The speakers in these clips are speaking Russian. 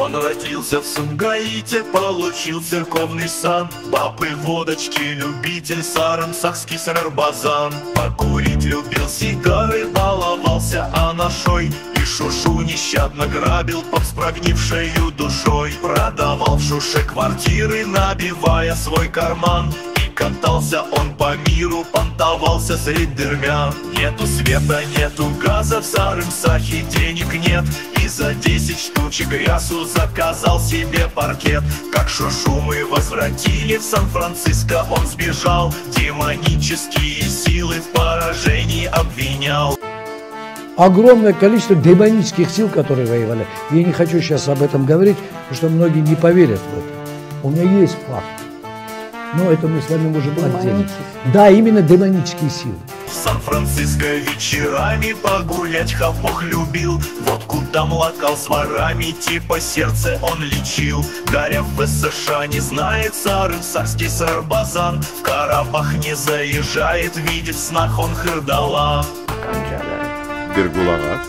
Он родился в Сумгаите, получил церковный сан. Бабы водочки любитель, сарансахский сарбазан. Покурить любил сигары, баловался анашой. И Шушу нещадно грабил под спрогнившею душой. Продавал в Шуше квартиры, набивая свой карман. Катался он по миру, понтовался средь дырмян. Нету света, нету газа, в Сарымсахе денег нет. И за 10 штучек рясу заказал себе паркет. Как Шушу мы возвратили в Сан-Франциско, он сбежал. Демонические силы в поражении обвинял. Огромное количество демонических сил, которые воевали. Я не хочу сейчас об этом говорить, потому что многие не поверят в это. У меня есть факт. Но это мы с вами можем отделить. Да, именно демонические силы. В Сан-Франциско вечерами погулять хапох любил. Водку там лакал с ворами, типа сердце он лечил. Гаря в США не знает, сарымсахский сарбазан. В Карабах не заезжает, видит в снах он Хырдала. Бергулағас.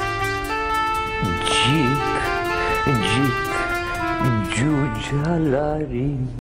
Джик, джуджаларин.